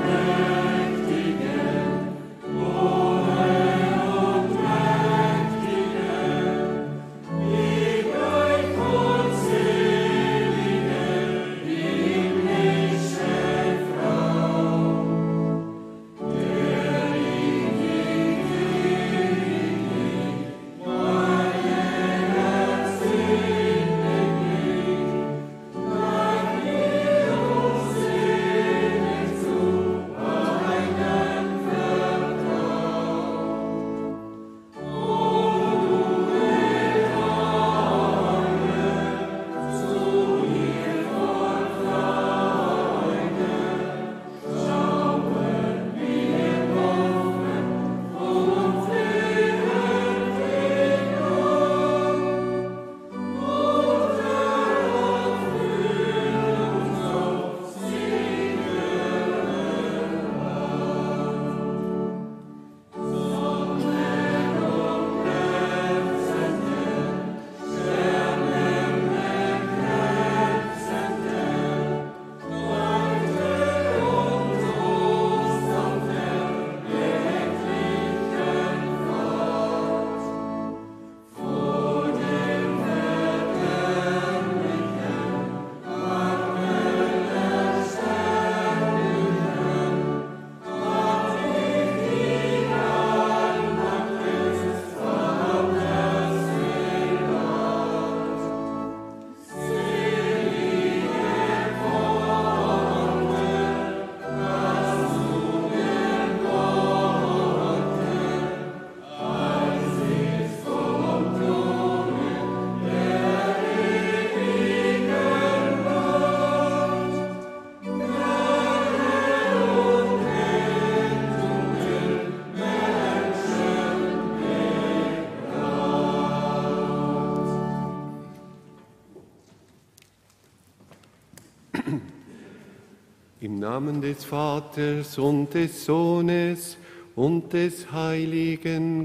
Im Namen des Vaters und des Sohnes und des Heiligen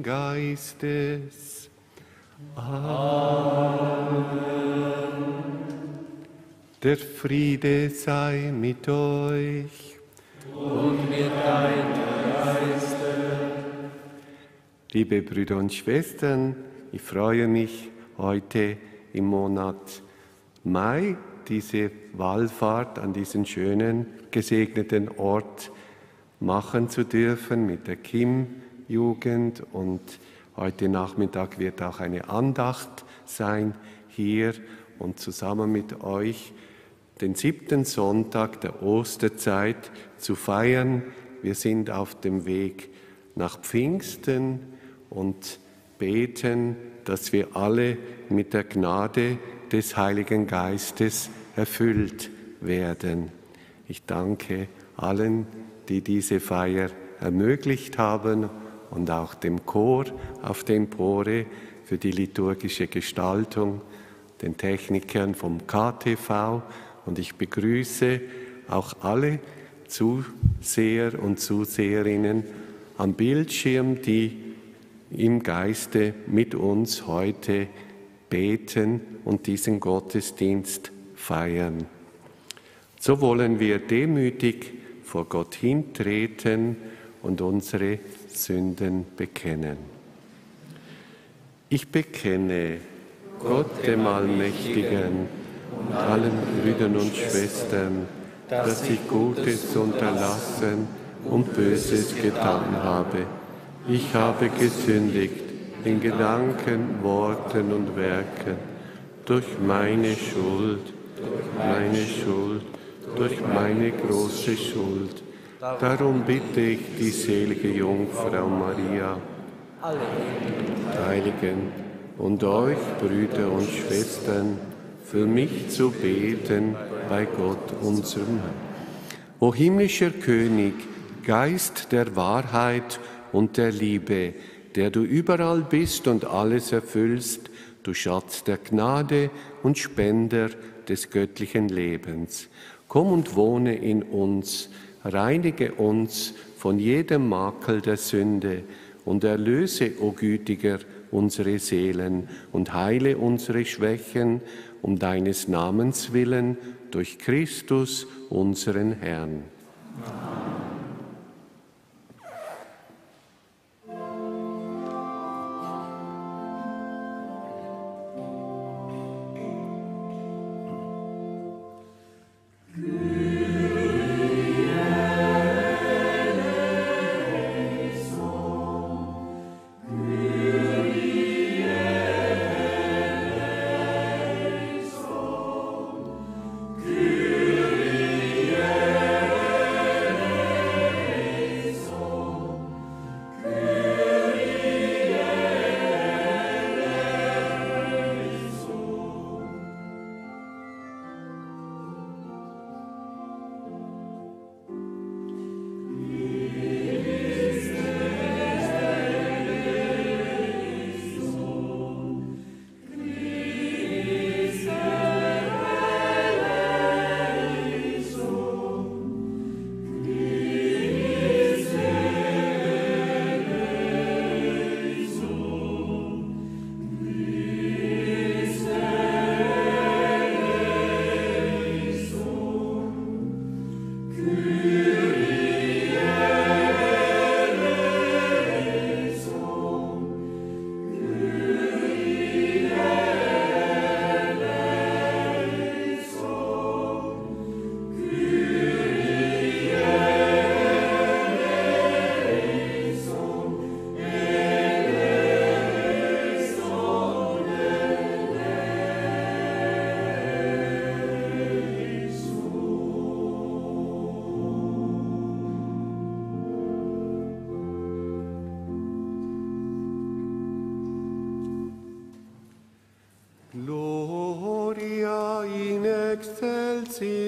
Geistes. Amen. Der Friede sei mit euch. Und mit deinem Geiste. Liebe Brüder und Schwestern, ich freue mich, heute im Monat Mai diese Wallfahrt an diesen schönen, gesegneten Ort machen zu dürfen mit der Kim-Jugend. Und heute Nachmittag wird auch eine Andacht sein hier und zusammen mit euch den 7. Sonntag der Osterzeit zu feiern. Wir sind auf dem Weg nach Pfingsten und beten, dass wir alle mit der Gnade des Heiligen Geistes erfüllt werden. Ich danke allen, die diese Feier ermöglicht haben und auch dem Chor auf der Empore für die liturgische Gestaltung, den Technikern vom KTV, und ich begrüße auch alle Zuseher und Zuseherinnen am Bildschirm, die im Geiste mit uns heute beten und diesen Gottesdienst feiern. So wollen wir demütig vor Gott hintreten und unsere Sünden bekennen. Ich bekenne Gott, dem Allmächtigen, und allen Brüdern und Schwestern, dass ich Gutes unterlassen und Böses getan habe. Ich habe gesündigt in Gedanken, Worten und Werken, durch meine Schuld, durch meine große Schuld. Darum bitte ich die selige Jungfrau Maria, alle Heiligen und euch, Brüder und Schwestern, für mich zu beten bei Gott, unserem Herrn. O himmlischer König, Geist der Wahrheit und der Liebe, der du überall bist und alles erfüllst, du Schatz der Gnade und Spender des göttlichen Lebens. Komm und wohne in uns, reinige uns von jedem Makel der Sünde und erlöse, o Gütiger, unsere Seelen und heile unsere Schwächen, um deines Namens willen, durch Christus, unseren Herrn. Amen.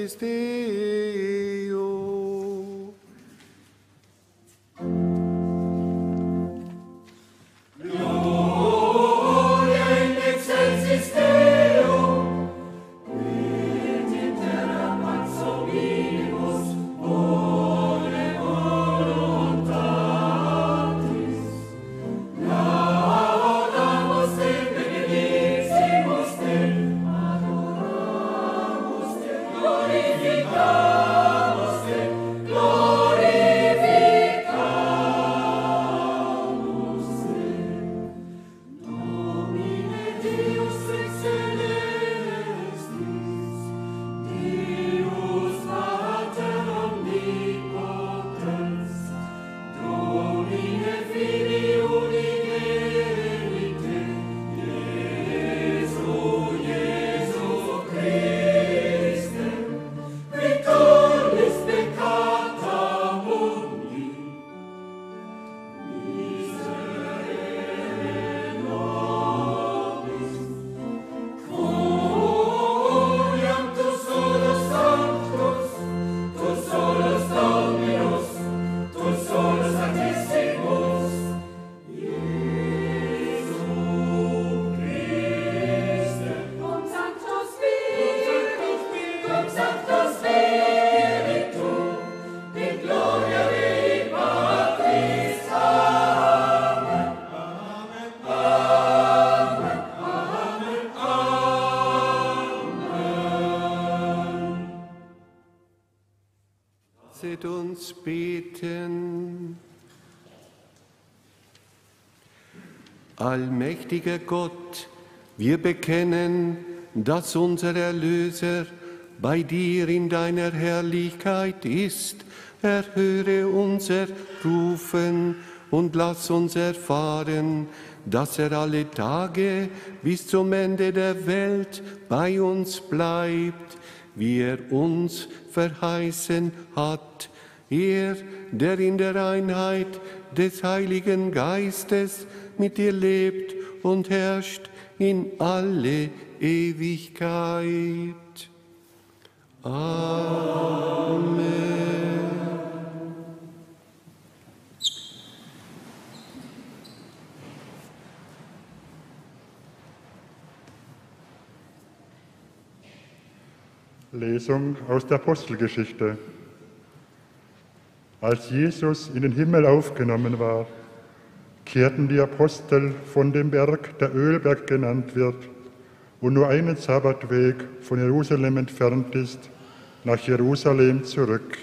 excelsis Deo. Gloria in excelsis Deo, et in terra pax hominibus bone voluntatis. Laudamus te, benediximus te, adoramus te, glorificamus te, glorificamus te. Domine Deus excelestis, Deus Pater omnipotens, Domine Filii unigenite, Iesu Christe, victoris peccata mundi, miserere nobis. Confiam tu solus Sanctus, tu solus Dominus, tu solus Santissimus, Iesu Christe. Cum Sancto Spiritu, in gloria Dei Patris. Amen. Amen. Amen. Amen. Lasset uns beten. Allmächtiger Gott, wir bekennen, dass unser Erlöser bei dir in deiner Herrlichkeit ist. Erhöre unser Rufen und lass uns erfahren, dass er alle Tage bis zum Ende der Welt bei uns bleibt, wie er uns verheißen hat. Er, der in der Einheit des Heiligen Geistes mit dir lebt und herrscht in alle Ewigkeit. Amen. Lesung aus der Apostelgeschichte. Als Jesus in den Himmel aufgenommen war, kehrten die Apostel von dem Berg, der Ölberg genannt wird und nur einen Sabbatweg von Jerusalem entfernt ist, nach Jerusalem zurück.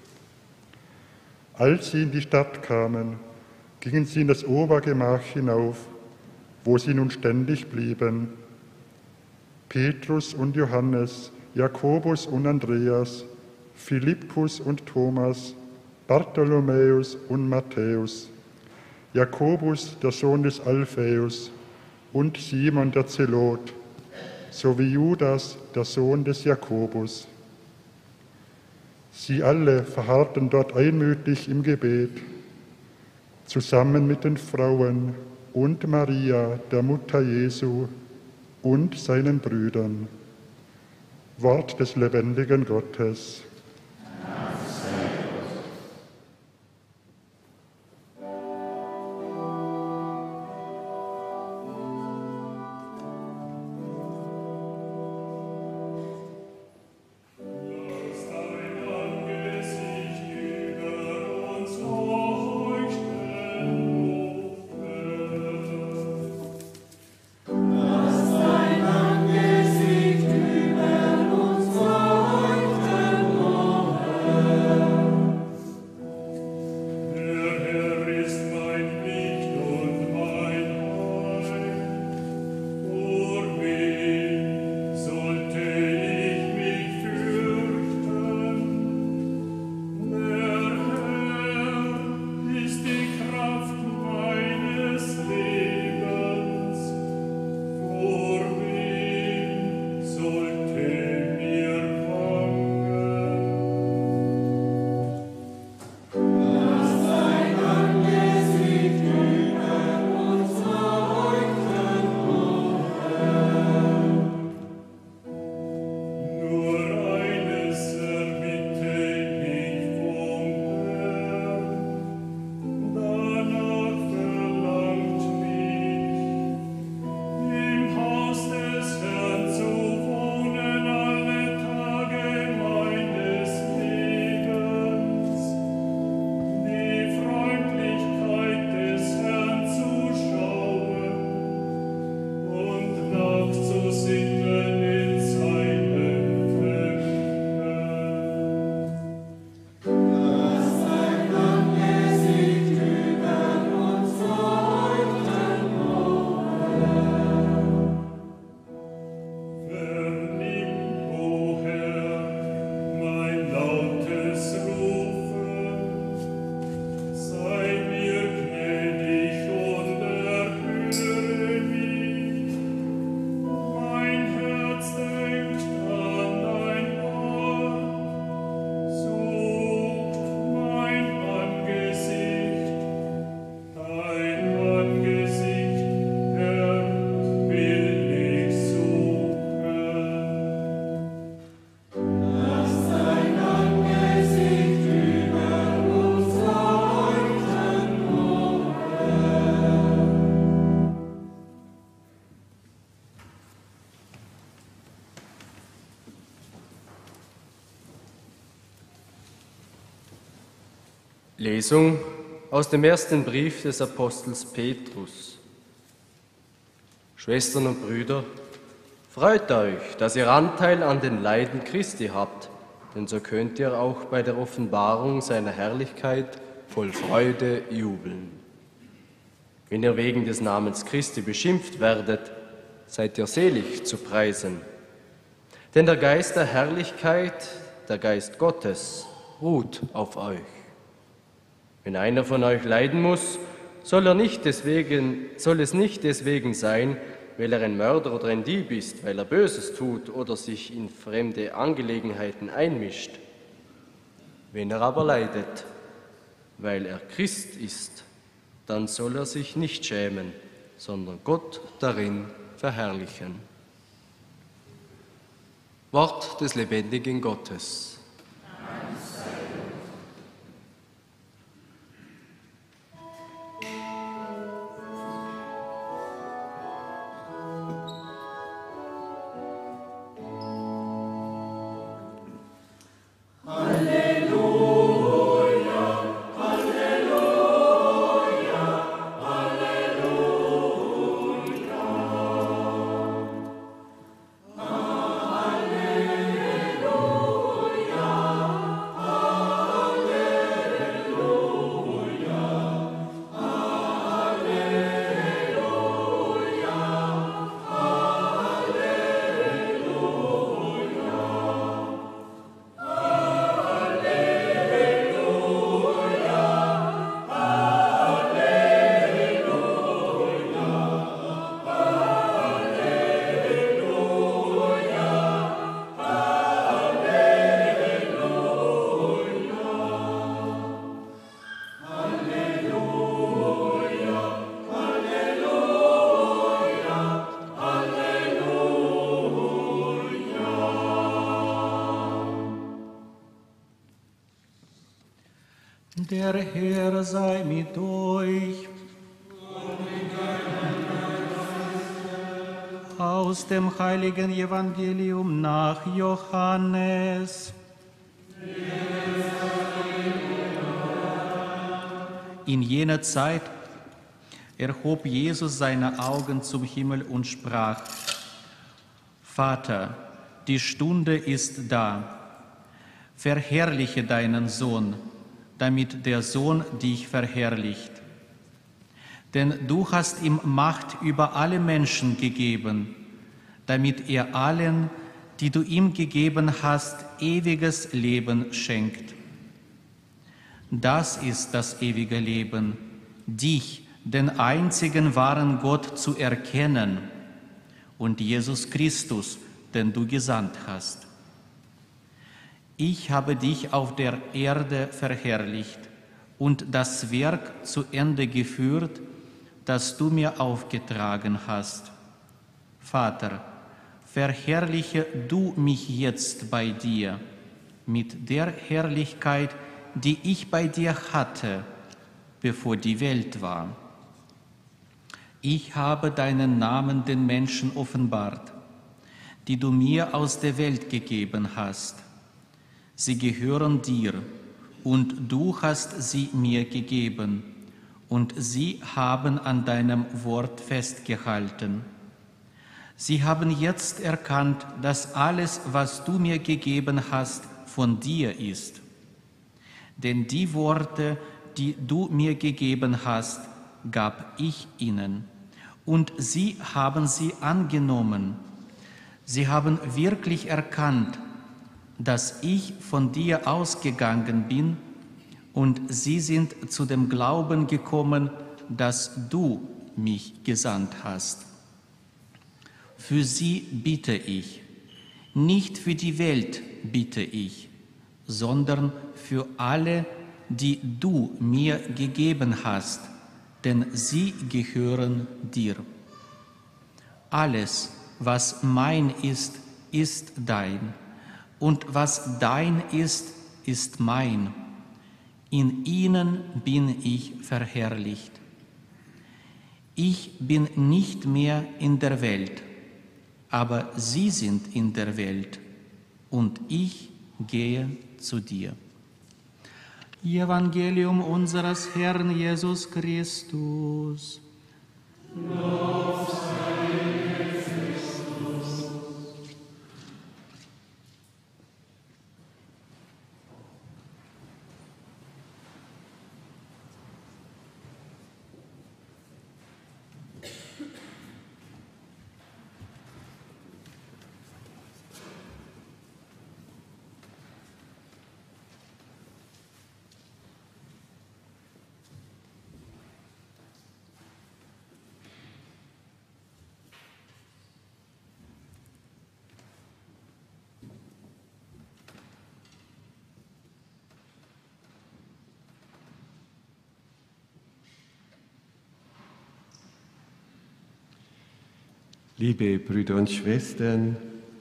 Als sie in die Stadt kamen, gingen sie in das Obergemach hinauf, wo sie nun ständig blieben. Petrus und Johannes, Jakobus und Andreas, Philippus und Thomas, Bartholomäus und Matthäus, Jakobus, der Sohn des Alphaeus, und Simon der Zelot, sowie Judas, der Sohn des Jakobus. Sie alle verharrten dort einmütig im Gebet, zusammen mit den Frauen und Maria, der Mutter Jesu, und seinen Brüdern. Wort des lebendigen Gottes. Lass dein Angesicht über uns leuchten. Lesung aus dem ersten Brief des Apostels Petrus. Schwestern und Brüder, freut euch, dass ihr Anteil an den Leiden Christi habt, denn so könnt ihr auch bei der Offenbarung seiner Herrlichkeit voll Freude jubeln. Wenn ihr wegen des Namens Christi beschimpft werdet, seid ihr selig zu preisen. Denn der Geist der Herrlichkeit, der Geist Gottes, ruht auf euch. Wenn einer von euch leiden muss, soll es nicht deswegen sein, weil er ein Mörder oder ein Dieb ist, weil er Böses tut oder sich in fremde Angelegenheiten einmischt. Wenn er aber leidet, weil er Christ ist, dann soll er sich nicht schämen, sondern Gott darin verherrlichen. Wort des lebendigen Gottes. Der Herr sei mit euch. Aus dem heiligen Evangelium nach Johannes. In jener Zeit erhob Jesus seine Augen zum Himmel und sprach: Vater, die Stunde ist da. Verherrliche deinen Sohn, damit der Sohn dich verherrlicht. Denn du hast ihm Macht über alle Menschen gegeben, damit er allen, die du ihm gegeben hast, ewiges Leben schenkt. Das ist das ewige Leben, dich, den einzigen wahren Gott, zu erkennen und Jesus Christus, den du gesandt hast. Ich habe dich auf der Erde verherrlicht und das Werk zu Ende geführt, das du mir aufgetragen hast. Vater, verherrliche du mich jetzt bei dir mit der Herrlichkeit, die ich bei dir hatte, bevor die Welt war. Ich habe deinen Namen den Menschen offenbart, die du mir aus der Welt gegeben hast. Sie gehören dir, und du hast sie mir gegeben, und sie haben an deinem Wort festgehalten. Sie haben jetzt erkannt, dass alles, was du mir gegeben hast, von dir ist. Denn die Worte, die du mir gegeben hast, gab ich ihnen, und sie haben sie angenommen. Sie haben wirklich erkannt, dass ich von dir ausgegangen bin, und sie sind zu dem Glauben gekommen, dass du mich gesandt hast. Für sie bitte ich, nicht für die Welt bitte ich, sondern für alle, die du mir gegeben hast, denn sie gehören dir. Alles, was mein ist, ist dein. Und was dein ist, ist mein. In ihnen bin ich verherrlicht. Ich bin nicht mehr in der Welt, aber sie sind in der Welt, und ich gehe zu dir. Evangelium unseres Herrn Jesus Christus. Liebe Brüder und Schwestern,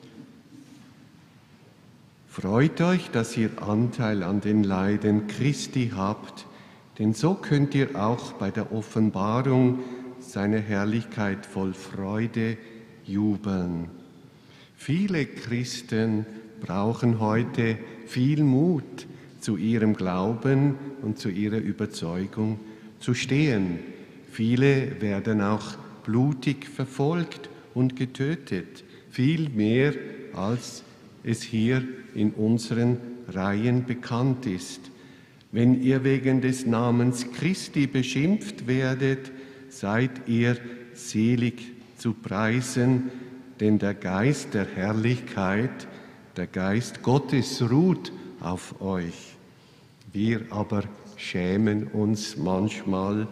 freut euch, dass ihr Anteil an den Leiden Christi habt, denn so könnt ihr auch bei der Offenbarung seiner Herrlichkeit voll Freude jubeln. Viele Christen brauchen heute viel Mut, zu ihrem Glauben und zu ihrer Überzeugung zu stehen. Viele werden auch blutig verfolgt und getötet, viel mehr als es hier in unseren Reihen bekannt ist. Wenn ihr wegen des Namens Christi beschimpft werdet, seid ihr selig zu preisen, denn der Geist der Herrlichkeit, der Geist Gottes ruht auf euch. Wir aber schämen uns manchmal,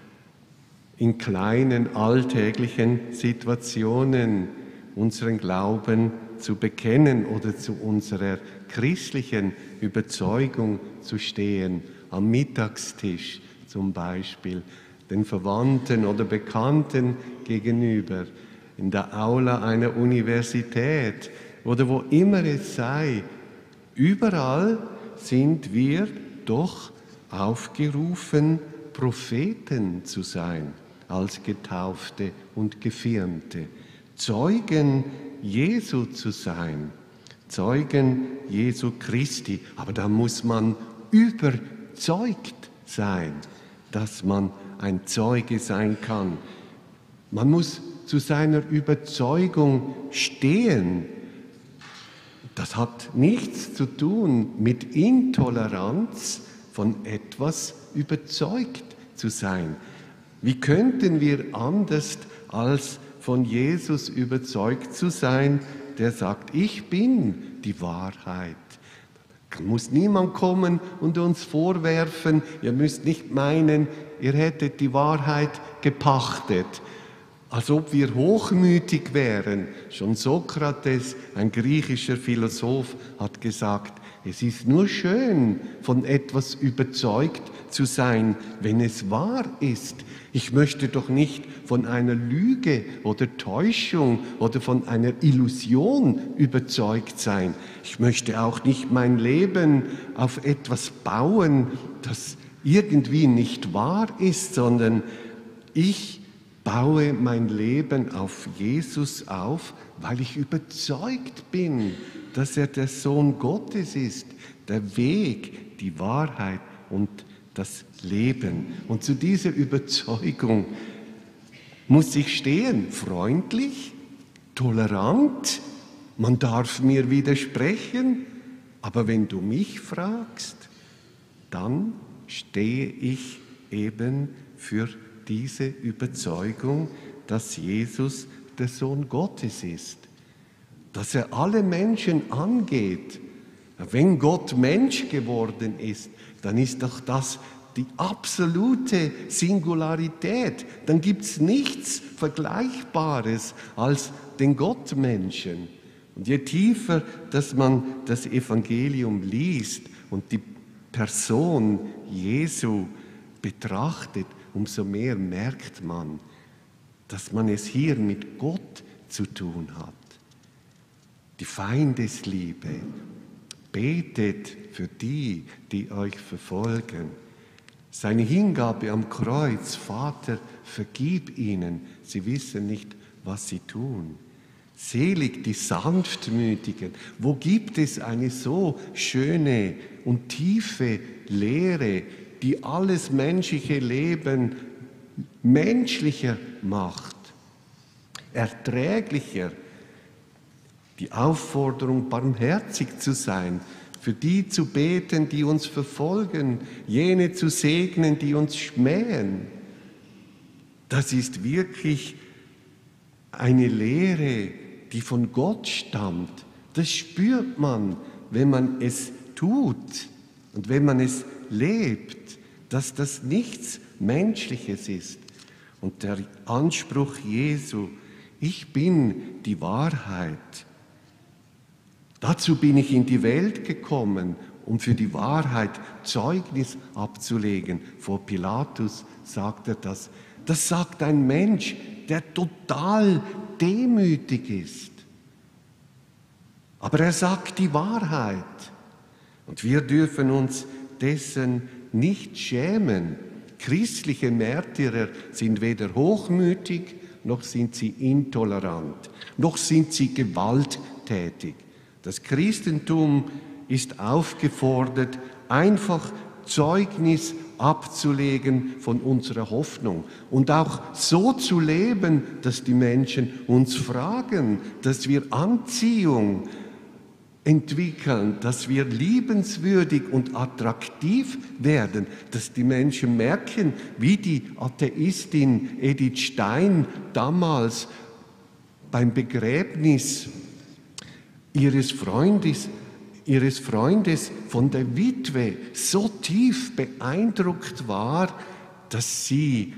in kleinen alltäglichen Situationen unseren Glauben zu bekennen oder zu unserer christlichen Überzeugung zu stehen, am Mittagstisch zum Beispiel, den Verwandten oder Bekannten gegenüber, in der Aula einer Universität oder wo immer es sei. Überall sind wir doch aufgerufen, Propheten zu sein, als Getaufte und Gefirmte, Zeugen Jesu zu sein, Zeugen Jesu Christi. Aber da muss man überzeugt sein, dass man ein Zeuge sein kann. Man muss zu seiner Überzeugung stehen. Das hat nichts zu tun mit Intoleranz, von etwas überzeugt zu sein. Wie könnten wir anders als von Jesus überzeugt zu sein, der sagt, ich bin die Wahrheit. Da muss niemand kommen und uns vorwerfen, ihr müsst nicht meinen, ihr hättet die Wahrheit gepachtet, als ob wir hochmütig wären. Schon Sokrates, ein griechischer Philosoph, hat gesagt, es ist nur schön, von etwas überzeugt zu sein, wenn es wahr ist. Ich möchte doch nicht von einer Lüge oder Täuschung oder von einer Illusion überzeugt sein. Ich möchte auch nicht mein Leben auf etwas bauen, das irgendwie nicht wahr ist, sondern ich baue mein Leben auf Jesus auf, weil ich überzeugt bin, dass er der Sohn Gottes ist, der Weg, die Wahrheit und das Leben. Und zu dieser Überzeugung muss ich stehen, freundlich, tolerant, man darf mir widersprechen, aber wenn du mich fragst, dann stehe ich eben für diese Überzeugung, dass Jesus der Sohn Gottes ist, dass er alle Menschen angeht. Wenn Gott Mensch geworden ist, dann ist doch das die absolute Singularität. Dann gibt es nichts Vergleichbares als den Gottmenschen. Und je tiefer, dass man das Evangelium liest und die Person Jesu betrachtet, umso mehr merkt man, dass man es hier mit Gott zu tun hat. Die Feindesliebe. Betet für die, die euch verfolgen. Seine Hingabe am Kreuz, Vater, vergib ihnen, sie wissen nicht, was sie tun. Selig die Sanftmütigen. Wo gibt es eine so schöne und tiefe Lehre, die alles menschliche Leben menschlicher macht, erträglicher. Die Aufforderung, barmherzig zu sein, für die zu beten, die uns verfolgen, jene zu segnen, die uns schmähen. Das ist wirklich eine Lehre, die von Gott stammt. Das spürt man, wenn man es tut und wenn man es lebt, dass das nichts Menschliches ist. Und der Anspruch Jesu, ich bin die Wahrheit. Dazu bin ich in die Welt gekommen, um für die Wahrheit Zeugnis abzulegen. Vor Pilatus sagt er das. Das sagt ein Mensch, der total demütig ist. Aber er sagt die Wahrheit. Und wir dürfen uns dessen nicht schämen. Christliche Märtyrer sind weder hochmütig, noch sind sie intolerant, noch sind sie gewalttätig. Das Christentum ist aufgefordert, einfach Zeugnis abzulegen von unserer Hoffnung und auch so zu leben, dass die Menschen uns fragen, dass wir Anziehung entwickeln, dass wir liebenswürdig und attraktiv werden, dass die Menschen merken, wie die Atheistin Edith Stein damals beim Begräbnis ihres Freundes von der Witwe so tief beeindruckt war, dass sie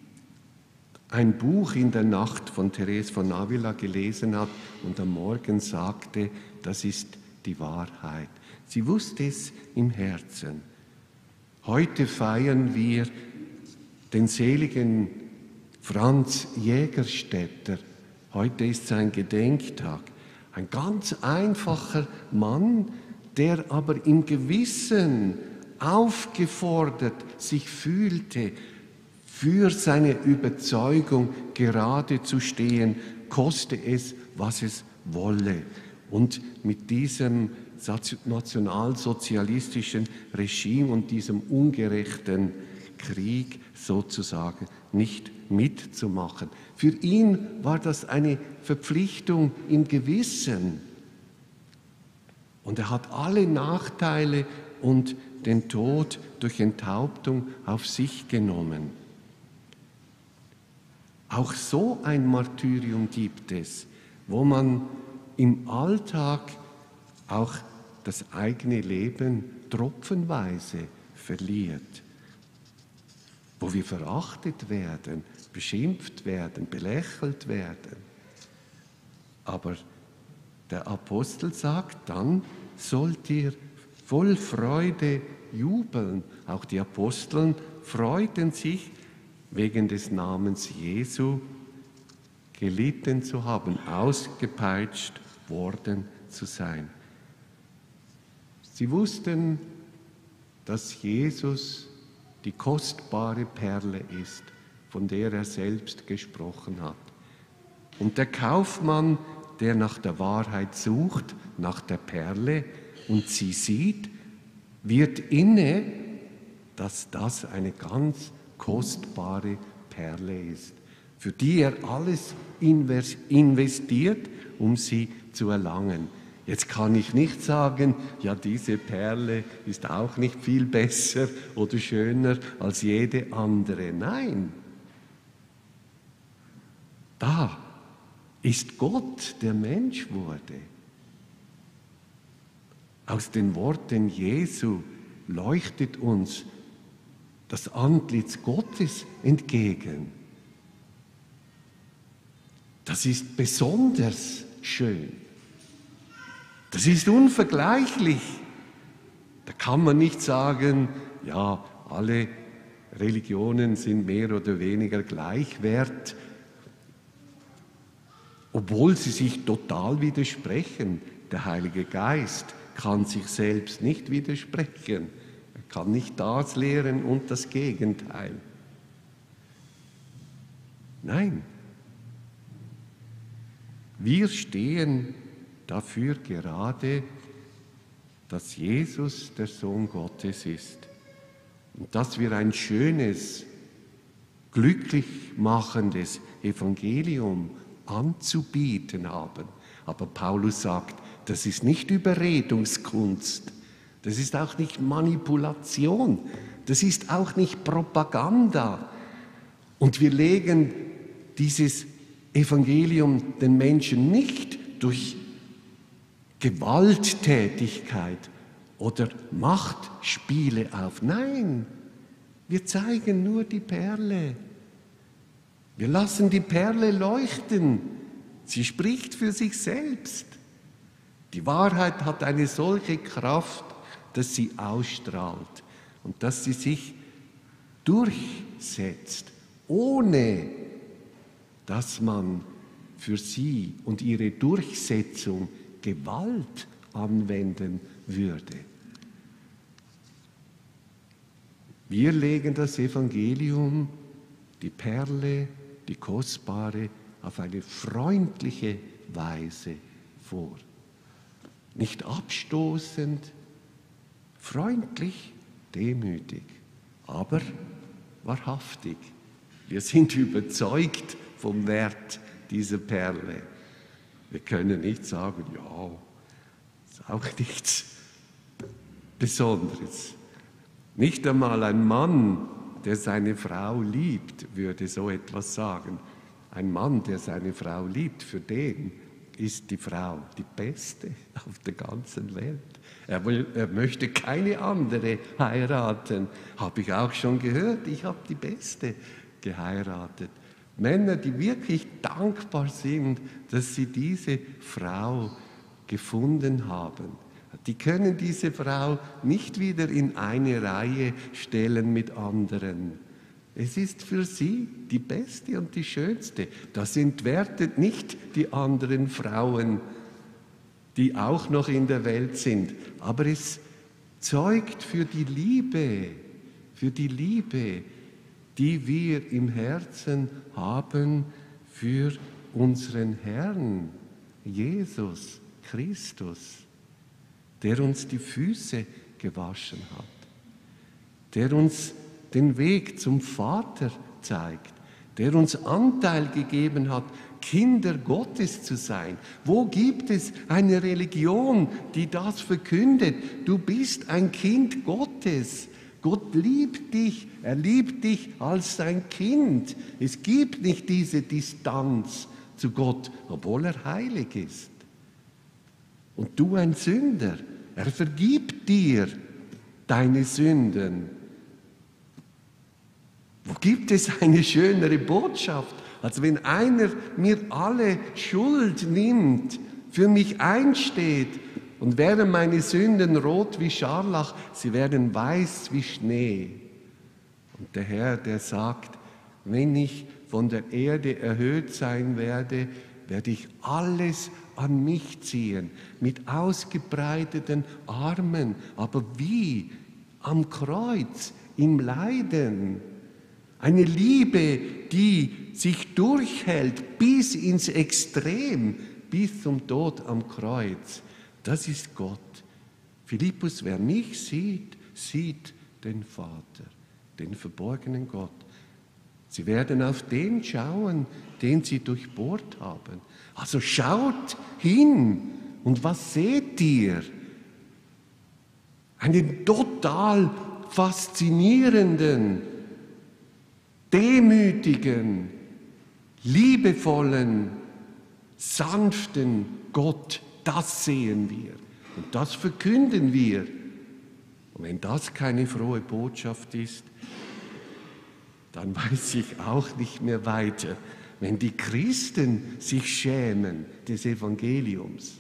ein Buch in der Nacht von Therese von Avila gelesen hat und am Morgen sagte, das ist die Wahrheit. Sie wusste es im Herzen. Heute feiern wir den seligen Franz Jägerstätter. Heute ist sein Gedenktag. Ein ganz einfacher Mann, der aber im Gewissen aufgefordert sich fühlte, für seine Überzeugung gerade zu stehen, koste es, was es wolle. Und mit diesem nationalsozialistischen Regime und diesem ungerechten Krieg sozusagen nicht mitzumachen. Für ihn war das eine Verpflichtung im Gewissen. Und er hat alle Nachteile und den Tod durch Enthauptung auf sich genommen. Auch so ein Martyrium gibt es, wo man im Alltag auch das eigene Leben tropfenweise verliert, wo wir verachtet werden, beschimpft werden, belächelt werden. Aber der Apostel sagt, dann sollt ihr voll Freude jubeln. Auch die Aposteln freuten sich, wegen des Namens Jesu gelitten zu haben, ausgepeitscht worden zu sein. Sie wussten, dass Jesus die kostbare Perle ist, von der er selbst gesprochen hat. Und der Kaufmann, der nach der Wahrheit sucht, nach der Perle und sie sieht, wird inne, dass das eine ganz kostbare Perle ist, für die er alles investiert, um sie zu erlangen. Jetzt kann ich nicht sagen, ja, diese Perle ist auch nicht viel besser oder schöner als jede andere. Nein, da ist Gott, der Mensch wurde. Aus den Worten Jesu leuchtet uns das Antlitz Gottes entgegen. Das ist besonders schön. Das ist unvergleichlich. Da kann man nicht sagen, ja, alle Religionen sind mehr oder weniger gleich wert, obwohl sie sich total widersprechen. Der Heilige Geist kann sich selbst nicht widersprechen. Er kann nicht das lehren und das Gegenteil. Nein, wir stehen dafür gerade, dass Jesus der Sohn Gottes ist. und dass wir ein schönes, glücklich machendes Evangelium anzubieten haben. Aber Paulus sagt, das ist nicht Überredungskunst, das ist auch nicht Manipulation, das ist auch nicht Propaganda. Und wir legen dieses Evangelium den Menschen nicht durch Gewalttätigkeit oder Machtspiele auf. Nein, wir zeigen nur die Perle. Wir lassen die Perle leuchten. Sie spricht für sich selbst. Die Wahrheit hat eine solche Kraft, dass sie ausstrahlt und dass sie sich durchsetzt, ohne dass man für sie und ihre Durchsetzung Gewalt anwenden würde. Wir legen das Evangelium, die Perle, die kostbare, auf eine freundliche Weise vor. Nicht abstoßend, freundlich, demütig, aber wahrhaftig. Wir sind überzeugt vom Wert dieser Perle. Wir können nicht sagen, ja, ist auch nichts Besonderes. Nicht einmal ein Mann, der seine Frau liebt, würde so etwas sagen. Ein Mann, der seine Frau liebt, für den ist die Frau die beste auf der ganzen Welt. Er möchte keine andere heiraten. Habe ich auch schon gehört, ich habe die beste geheiratet. Männer, die wirklich dankbar sind, dass sie diese Frau gefunden haben. Die können diese Frau nicht wieder in eine Reihe stellen mit anderen. Es ist für sie die beste und die schönste. Das entwertet nicht die anderen Frauen, die auch noch in der Welt sind. Aber es zeugt für die Liebe, die wir im Herzen haben für unseren Herrn, Jesus Christus, der uns die Füße gewaschen hat, der uns den Weg zum Vater zeigt, der uns Anteil gegeben hat, Kinder Gottes zu sein. Wo gibt es eine Religion, die das verkündet? Du bist ein Kind Gottes. Gott liebt dich, er liebt dich als sein Kind. Es gibt nicht diese Distanz zu Gott, obwohl er heilig ist. Und du ein Sünder, er vergibt dir deine Sünden. Wo gibt es eine schönere Botschaft, als wenn einer mir alle Schuld nimmt, für mich einsteht und wären meine Sünden rot wie Scharlach, sie werden weiß wie Schnee. Und der Herr, der sagt, wenn ich von der Erde erhöht sein werde, werde ich alles an mich ziehen, mit ausgebreiteten Armen. Aber wie? Am Kreuz, im Leiden. Eine Liebe, die sich durchhält bis ins Extrem, bis zum Tod am Kreuz. Das ist Gott. Philippus, wer mich sieht, sieht den Vater, den verborgenen Gott. Sie werden auf den schauen, den sie durchbohrt haben. Also schaut hin und was seht ihr? Einen total faszinierenden, demütigen, liebevollen, sanften Gott. Das sehen wir und das verkünden wir. Und wenn das keine frohe Botschaft ist, dann weiß ich auch nicht mehr weiter. Wenn die Christen sich schämen des Evangeliums,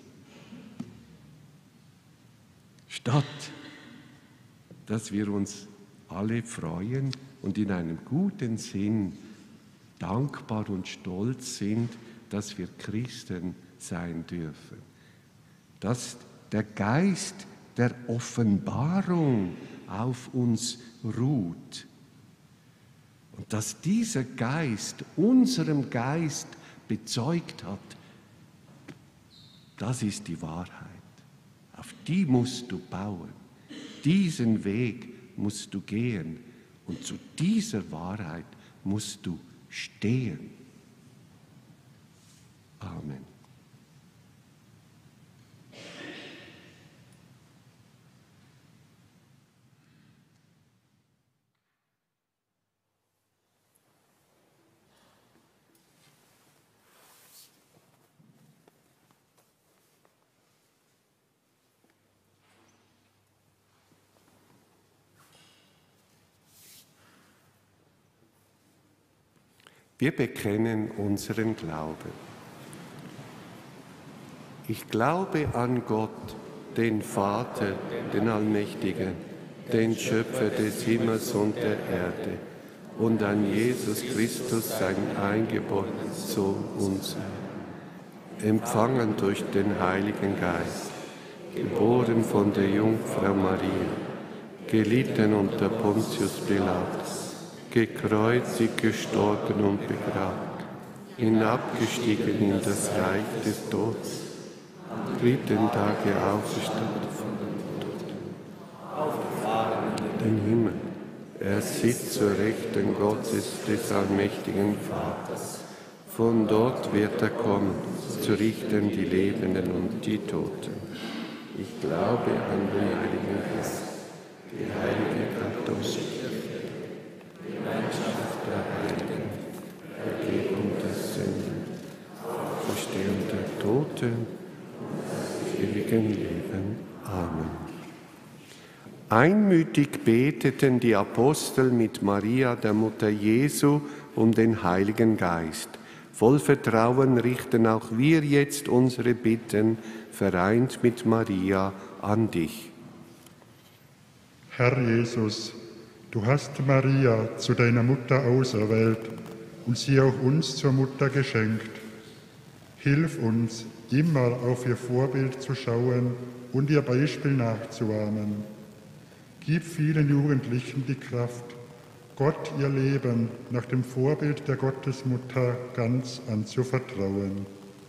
statt dass wir uns alle freuen und in einem guten Sinn dankbar und stolz sind, dass wir Christen sein dürfen. Dass der Geist der Offenbarung auf uns ruht und dass dieser Geist unserem Geist bezeugt hat, das ist die Wahrheit. Auf die musst du bauen. Diesen Weg musst du gehen und zu dieser Wahrheit musst du stehen. Amen. Wir bekennen unseren Glauben. Ich glaube an Gott, den Vater, den Allmächtigen, den Schöpfer des Himmels und der Erde, und an Jesus Christus, seinen eingeborenen Sohn, unseren, empfangen durch den Heiligen Geist, geboren von der Jungfrau Maria, gelitten unter Pontius Pilatus, gekreuzigt, gestorben und begraben, hinabgestiegen in das Reich des Todes, am dritten Tage auferstanden von den Toten, aufgefahren in den Himmel. Er sitzt zur Rechten Gottes des allmächtigen Vaters. Von dort wird er kommen, zu richten die Lebenden und die Toten. Ich glaube an den Heiligen Geist, die heilige katholische Kirche, die Gemeinschaft der Heiligen, Vergebung der Sünden, Auferstehung der Toten und das ewige Leben. Amen. Einmütig beteten die Apostel mit Maria, der Mutter Jesu, um den Heiligen Geist. Voll Vertrauen richten auch wir jetzt unsere Bitten, vereint mit Maria, an dich. Herr Jesus, du hast Maria zu deiner Mutter auserwählt und sie auch uns zur Mutter geschenkt. Hilf uns, immer auf ihr Vorbild zu schauen und ihr Beispiel nachzuahmen. Gib vielen Jugendlichen die Kraft, Gott ihr Leben nach dem Vorbild der Gottesmutter ganz anzuvertrauen.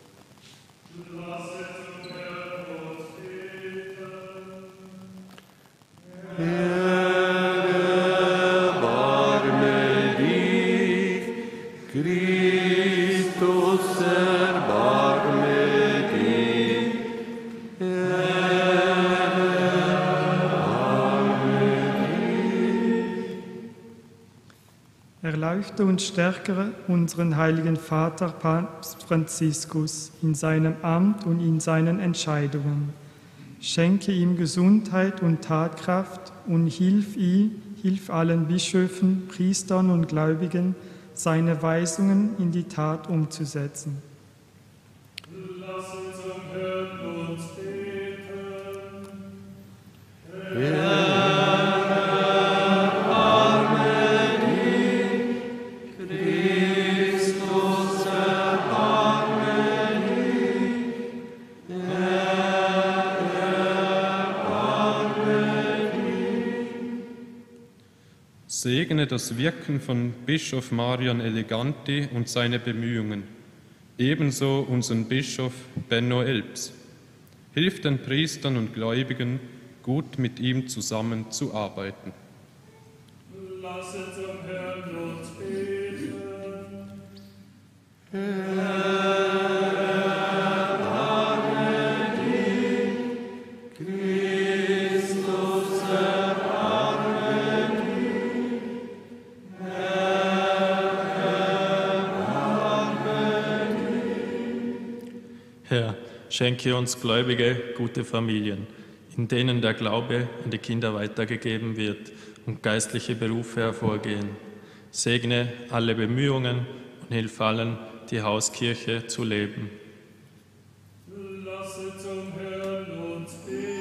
Erleuchte und stärkere unseren heiligen Vater Papst Franziskus in seinem Amt und in seinen Entscheidungen. Schenke ihm Gesundheit und Tatkraft und hilf allen Bischöfen, Priestern und Gläubigen, seine Weisungen in die Tat umzusetzen. Lass uns am Herrn uns beten. Segne das Wirken von Bischof Marian Eleganti und seine Bemühungen, ebenso unseren Bischof Benno Elbs. Hilf den Priestern und Gläubigen, gut mit ihm zusammenzuarbeiten. Lass uns am Herrn uns beten. Herr, schenke uns gläubige, gute Familien, in denen der Glaube an die Kinder weitergegeben wird und geistliche Berufe hervorgehen. Segne alle Bemühungen und hilf allen, die Hauskirche zu leben. Lass uns am Herrn uns beten.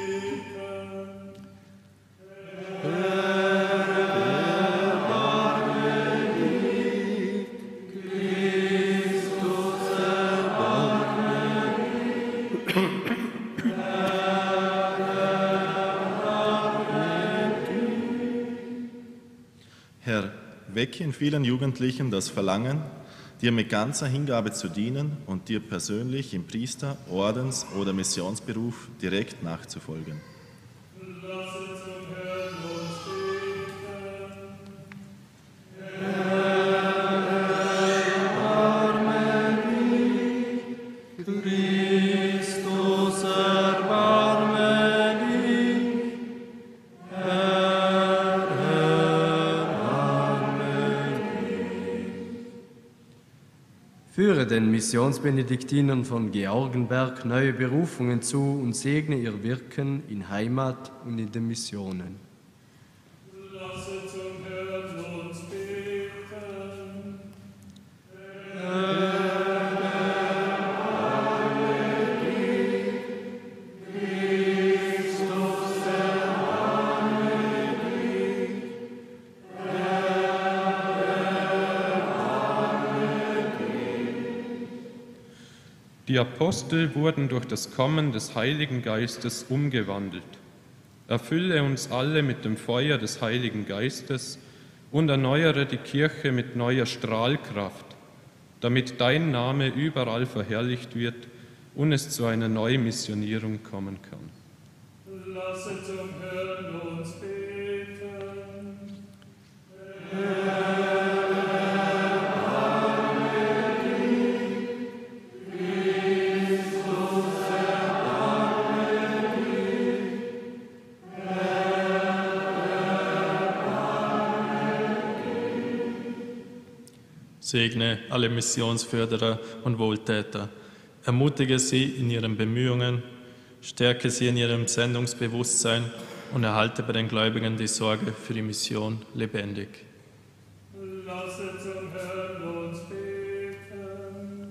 Herr, wecke in vielen Jugendlichen das Verlangen, dir mit ganzer Hingabe zu dienen und dir persönlich im Priester-, Ordens- oder Missionsberuf direkt nachzufolgen. Lass uns am Herrn uns beten. Führe den Missionsbenediktinern von Georgenberg neue Berufungen zu und segne ihr Wirken in Heimat und in den Missionen. Lasse zum Herrn uns beten. Die Apostel wurden durch das Kommen des Heiligen Geistes umgewandelt. Erfülle uns alle mit dem Feuer des Heiligen Geistes und erneuere die Kirche mit neuer Strahlkraft, damit dein Name überall verherrlicht wird und es zu einer Neumissionierung kommen kann. Lasse zum Herrn uns beten. Segne alle Missionsförderer und Wohltäter. Ermutige sie in ihren Bemühungen, stärke sie in ihrem Sendungsbewusstsein und erhalte bei den Gläubigen die Sorge für die Mission lebendig. Lasse zum Herrn uns beten.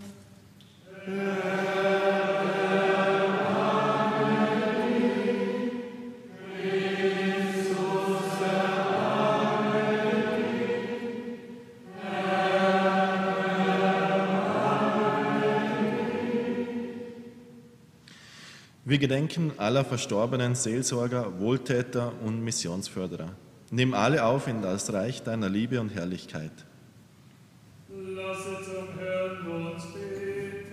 Wir gedenken aller verstorbenen Seelsorger, Wohltäter und Missionsförderer. Nimm alle auf in das Reich deiner Liebe und Herrlichkeit. Lasse zum Herrn uns beten.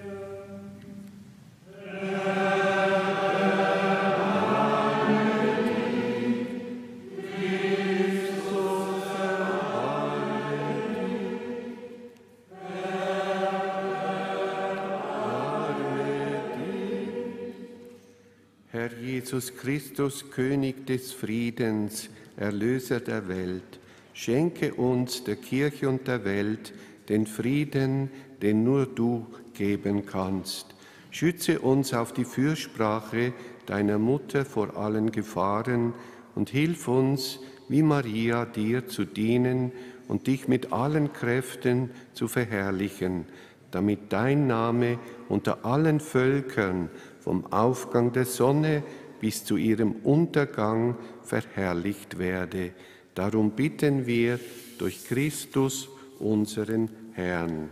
Herr Jesus Christus, König des Friedens, Erlöser der Welt, schenke uns, der Kirche und der Welt, den Frieden, den nur du geben kannst. Schütze uns auf die Fürsprache deiner Mutter vor allen Gefahren und hilf uns, wie Maria, dir zu dienen und dich mit allen Kräften zu verherrlichen, damit dein Name unter allen Völkern vom Aufgang der Sonne bis zu ihrem Untergang verherrlicht werde. Darum bitten wir durch Christus, unseren Herrn.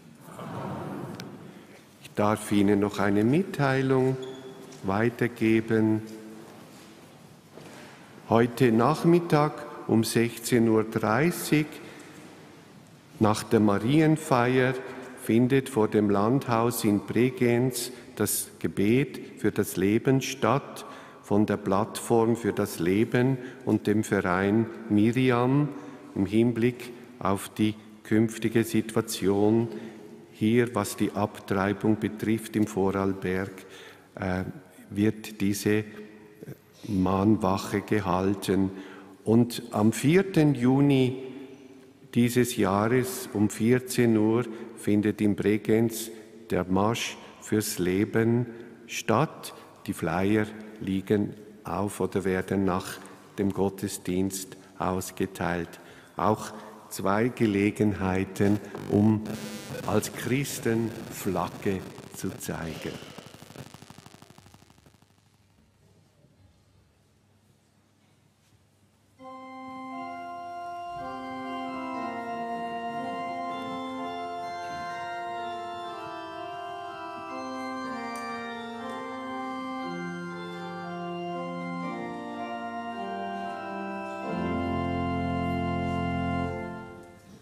Ich darf Ihnen noch eine Mitteilung weitergeben. Heute Nachmittag um 16:30 Uhr nach der Marienfeier findet vor dem Landhaus in Bregenz das Gebet für das Leben statt von der Plattform für das Leben und dem Verein Miriam im Hinblick auf die künftige Situation hier, was die Abtreibung betrifft im Vorarlberg, wird diese Mahnwache gehalten. Und am 4. Juni dieses Jahres um 14 Uhr findet in Bregenz der Marsch fürs Leben statt. Die Flyer liegen auf oder werden nach dem Gottesdienst ausgeteilt. Auch 2 Gelegenheiten, um als Christen Flagge zu zeigen.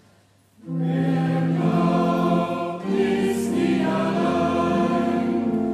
Wer glaubt, ist nie allein.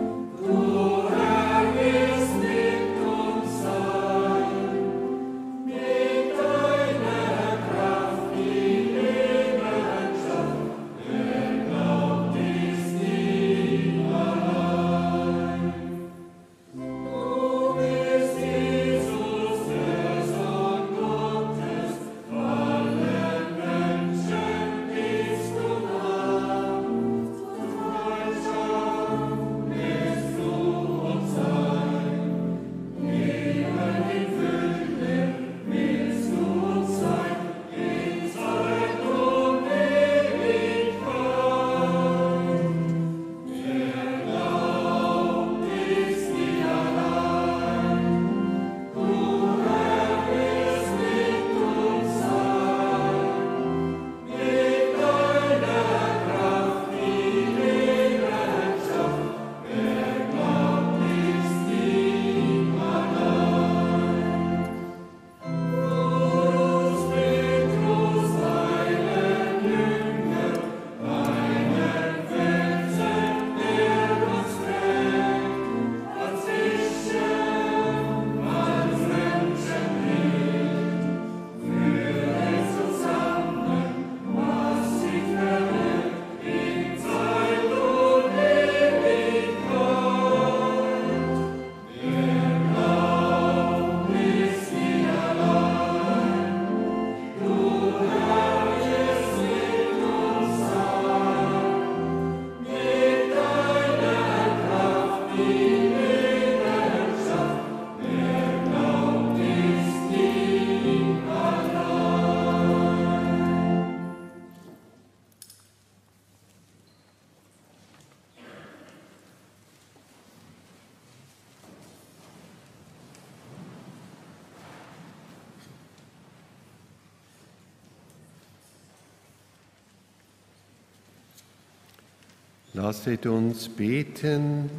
Lasset uns beten.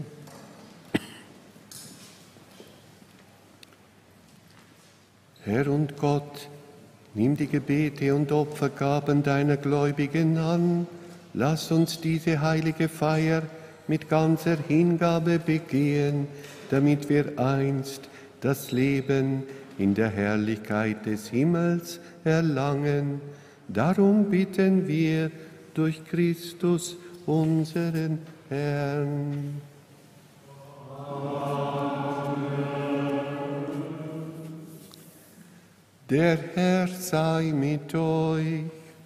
Herr und Gott, nimm die Gebete und Opfergaben deiner Gläubigen an. Lass uns diese heilige Feier mit ganzer Hingabe begehen, damit wir einst das Leben in der Herrlichkeit des Himmels erlangen. Darum bitten wir durch Christus, unseren Herrn. Der Herr sei mit euch.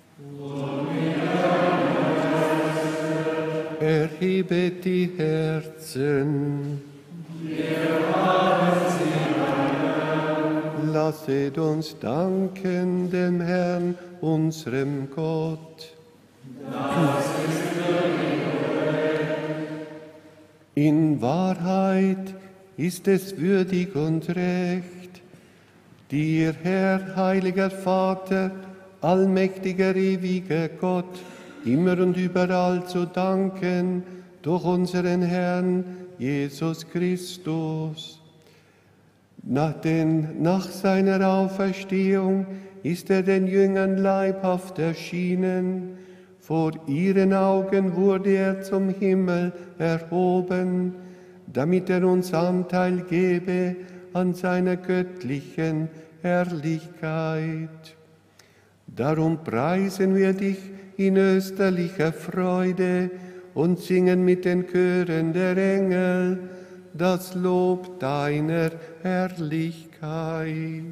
Erhebet die Herzen. Lasset uns danken dem Herrn, unserem Gott. In Wahrheit ist es würdig und recht, dir, Herr, heiliger Vater, allmächtiger, ewiger Gott, immer und überall zu danken durch unseren Herrn Jesus Christus. Nach seiner Auferstehung ist er den Jüngern leibhaft erschienen. Vor ihren Augen wurde er zum Himmel erhoben, damit er uns Anteil gebe an seiner göttlichen Herrlichkeit. Darum preisen wir dich in österlicher Freude und singen mit den Chören der Engel das Lob deiner Herrlichkeit.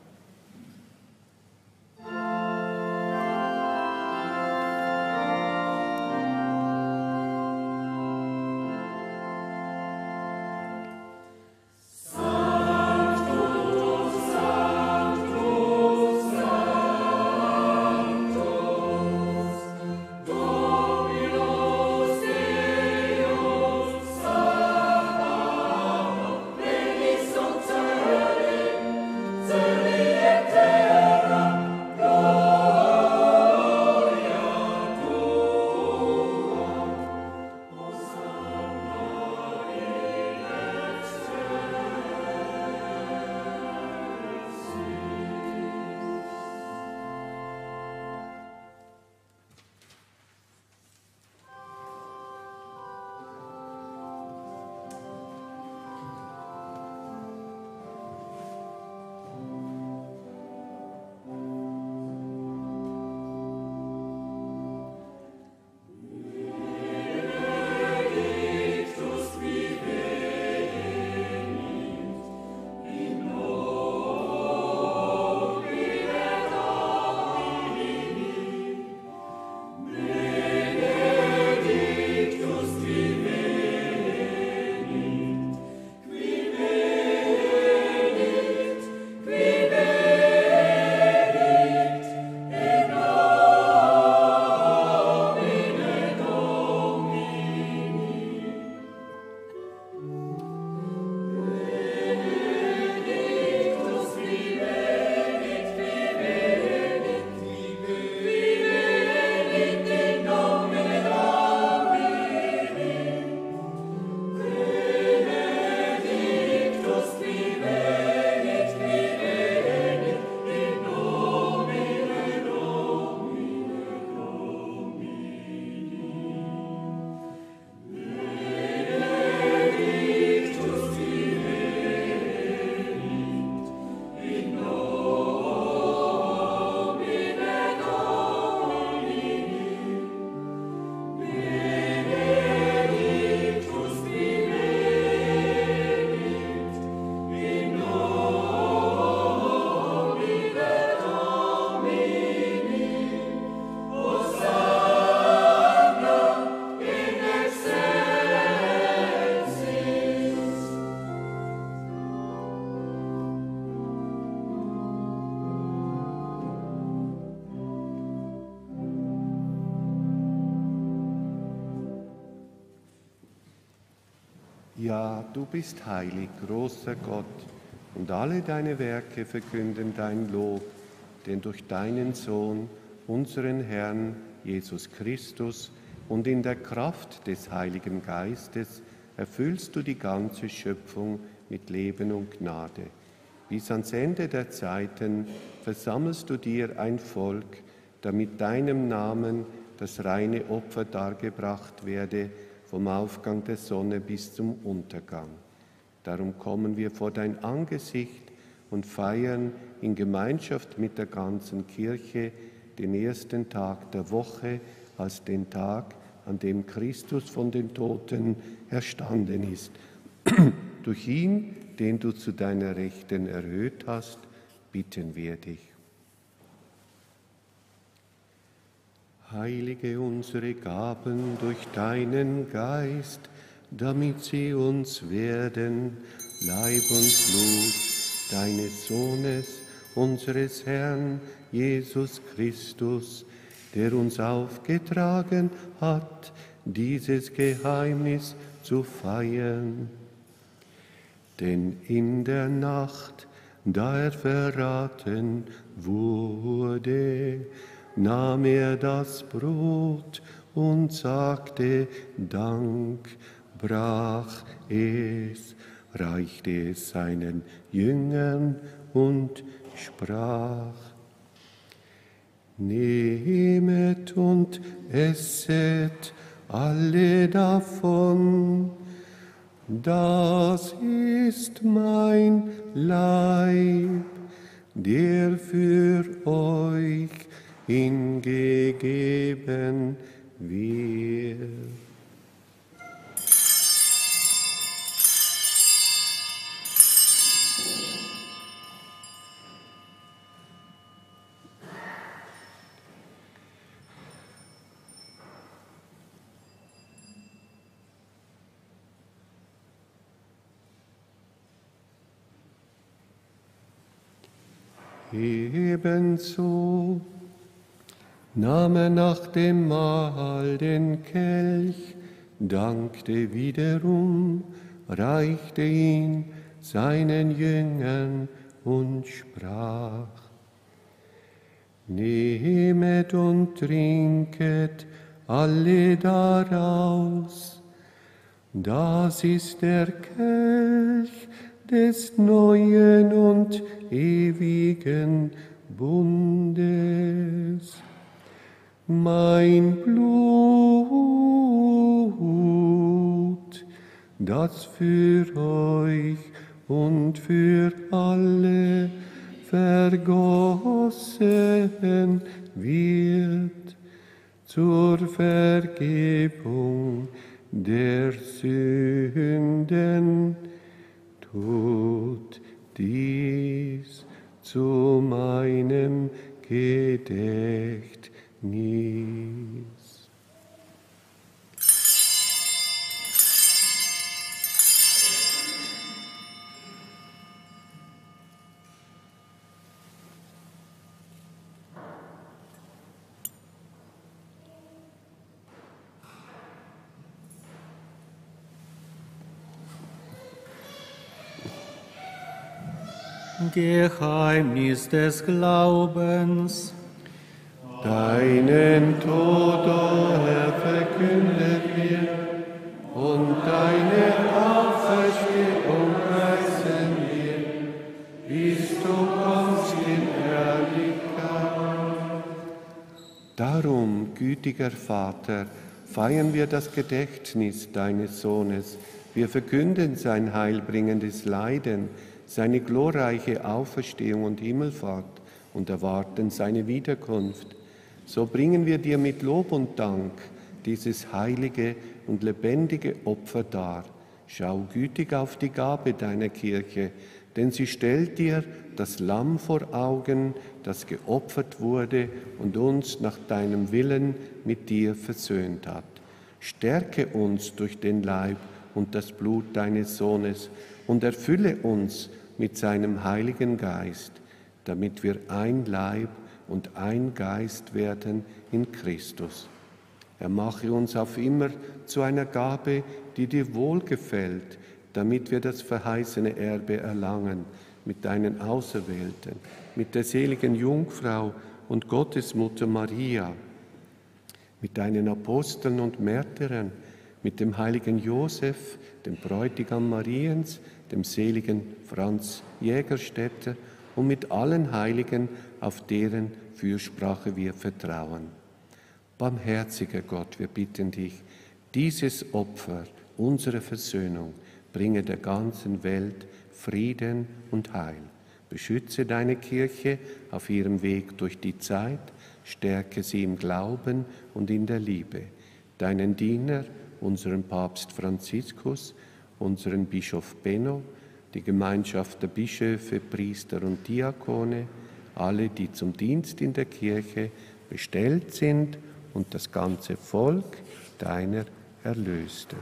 Ja, du bist heilig, großer Gott, und alle deine Werke verkünden dein Lob, denn durch deinen Sohn, unseren Herrn Jesus Christus, und in der Kraft des Heiligen Geistes erfüllst du die ganze Schöpfung mit Leben und Gnade. Bis ans Ende der Zeiten versammelst du dir ein Volk, damit deinem Namen das reine Opfer dargebracht werde, vom Aufgang der Sonne bis zum Untergang. Darum kommen wir vor dein Angesicht und feiern in Gemeinschaft mit der ganzen Kirche den ersten Tag der Woche als den Tag, an dem Christus von den Toten erstanden ist. Durch ihn, den du zu deiner Rechten erhöht hast, bitten wir dich. Heilige unsere Gaben durch deinen Geist, damit sie uns werden, Leib und Blut deines Sohnes, unseres Herrn Jesus Christus, der uns aufgetragen hat, dieses Geheimnis zu feiern. Denn in der Nacht, da er verraten wurde, nahm er das Brot und sagte Dank, brach es, reichte es seinen Jüngern und sprach: Nehmet und esset alle davon, das ist mein Leib, der für euch hingegeben wird. Ebenso nahm er nach dem Mahl den Kelch, dankte wiederum, reichte ihn seinen Jüngern und sprach: Nehmet und trinket alle daraus, das ist der Kelch des neuen und ewigen Bundes. Mein Blut, das für euch und für alle vergossen wird zur Vergebung der Sünden. Tut dies zu meinem Gedächtnis. Geheimnis des Glaubens. Deinen Tod, o Herr, verkünden wir, und deine Auferstehung preisen wir, bis du kommst in Herrlichkeit. Darum, gütiger Vater, feiern wir das Gedächtnis deines Sohnes. Wir verkünden sein heilbringendes Leiden, seine glorreiche Auferstehung und Himmelfahrt und erwarten seine Wiederkunft. So bringen wir dir mit Lob und Dank dieses heilige und lebendige Opfer dar. Schau gütig auf die Gabe deiner Kirche, denn sie stellt dir das Lamm vor Augen, das geopfert wurde und uns nach deinem Willen mit dir versöhnt hat. Stärke uns durch den Leib und das Blut deines Sohnes und erfülle uns mit seinem Heiligen Geist, damit wir ein Leib und ein Geist werden in Christus. Er mache uns auf immer zu einer Gabe, die dir wohlgefällt, damit wir das verheißene Erbe erlangen, mit deinen Auserwählten, mit der seligen Jungfrau und Gottesmutter Maria, mit deinen Aposteln und Märtyrern, mit dem heiligen Josef, dem Bräutigam Mariens, dem seligen Franz Jägerstätter und mit allen Heiligen, auf deren Fürsprache wir vertrauen. Barmherziger Gott, wir bitten dich, dieses Opfer, unsere Versöhnung, bringe der ganzen Welt Frieden und Heil. Beschütze deine Kirche auf ihrem Weg durch die Zeit, stärke sie im Glauben und in der Liebe. Deinen Diener, unseren Papst Franziskus, unseren Bischof Benno, die Gemeinschaft der Bischöfe, Priester und Diakone, alle, die zum Dienst in der Kirche bestellt sind und das ganze Volk deiner Erlösten.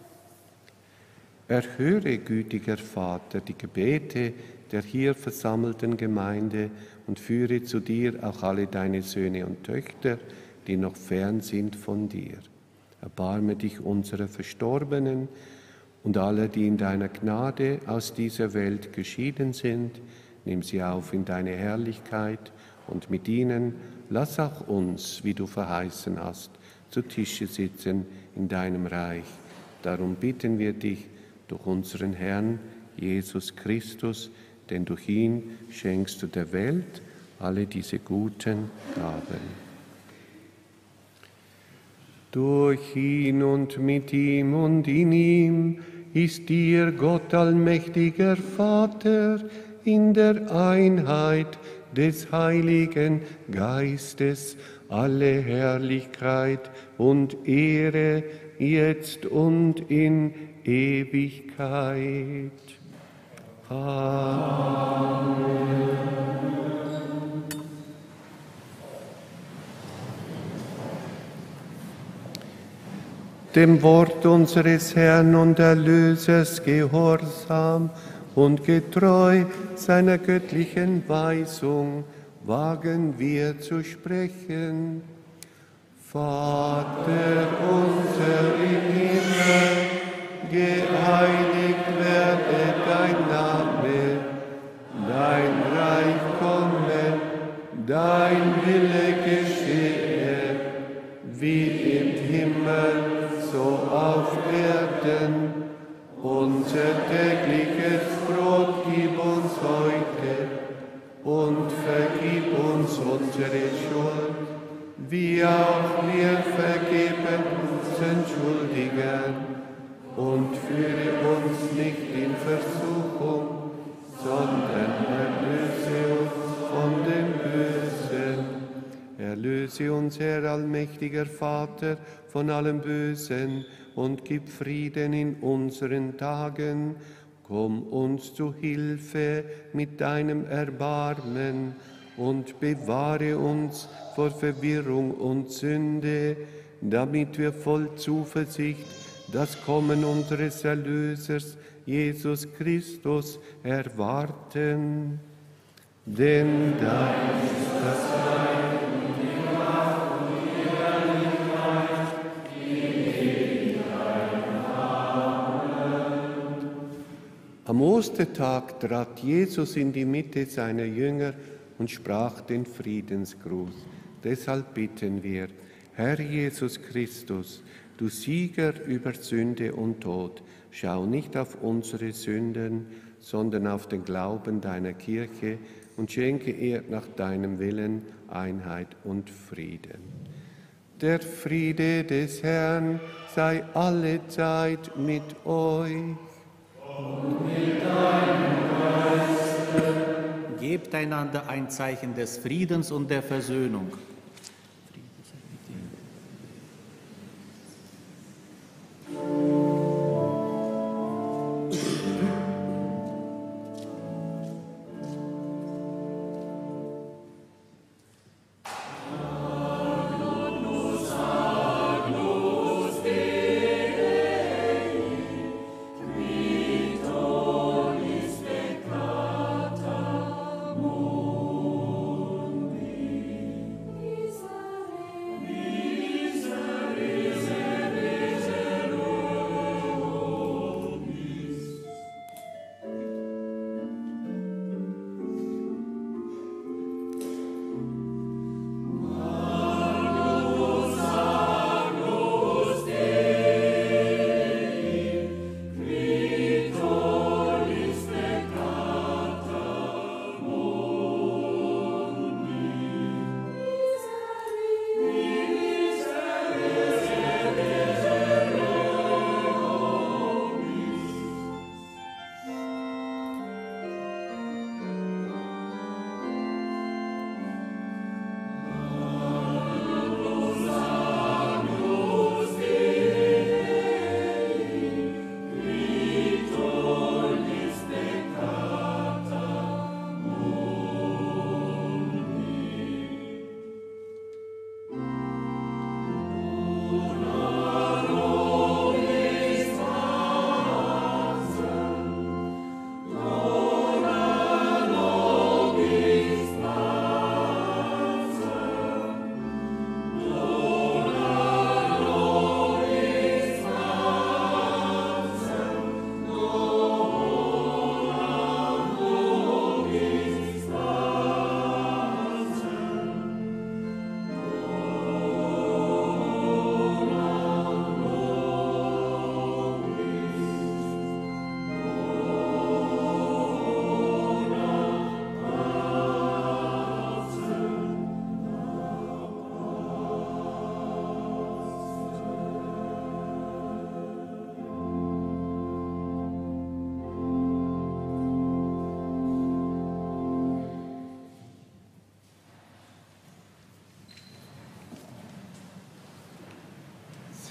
Erhöre, gütiger Vater, die Gebete der hier versammelten Gemeinde und führe zu dir auch alle deine Söhne und Töchter, die noch fern sind von dir. Erbarme dich unserer Verstorbenen und aller, die in deiner Gnade aus dieser Welt geschieden sind. Nimm sie auf in deine Herrlichkeit und mit ihnen lass auch uns, wie du verheißen hast, zu Tische sitzen in deinem Reich. Darum bitten wir dich durch unseren Herrn Jesus Christus, denn durch ihn schenkst du der Welt alle diese guten Gaben. Durch ihn und mit ihm und in ihm ist dir, Gott allmächtiger Vater, in der Einheit des Heiligen Geistes alle Herrlichkeit und Ehre, jetzt und in Ewigkeit. Amen. Dem Wort unseres Herrn und Erlösers gehorsam und getreu seiner göttlichen Weisung wagen wir zu sprechen. Vater unser im Himmel, geheiligt werde dein Name, dein Reich komme, dein Wille geschehe, wie im Himmel, so auf Erden. Unser tägliches Brot gib uns heute und vergib uns unsere Schuld, wie auch wir vergeben unseren Schuldigern. Und führe uns nicht in Versuchung, sondern erlöse uns von dem Bösen. Erlöse uns, Herr allmächtiger Vater, von allem Bösen und gib Frieden in unseren Tagen. Komm uns zu Hilfe mit deinem Erbarmen und bewahre uns vor Verwirrung und Sünde, damit wir voll Zuversicht das Kommen unseres Erlösers, Jesus Christus, erwarten. Denn dein ist das Reich und die Macht und die Herrlichkeit in Ewigkeit. Amen. Am Ostertag trat Jesus in die Mitte seiner Jünger und sprach den Friedensgruß. Deshalb bitten wir, Herr Jesus Christus, du Sieger über Sünde und Tod, schau nicht auf unsere Sünden, sondern auf den Glauben deiner Kirche und schenke ihr nach deinem Willen Einheit und Frieden. Der Friede des Herrn sei allezeit mit euch. Und mit deinem Geiste. Gebt einander ein Zeichen des Friedens und der Versöhnung.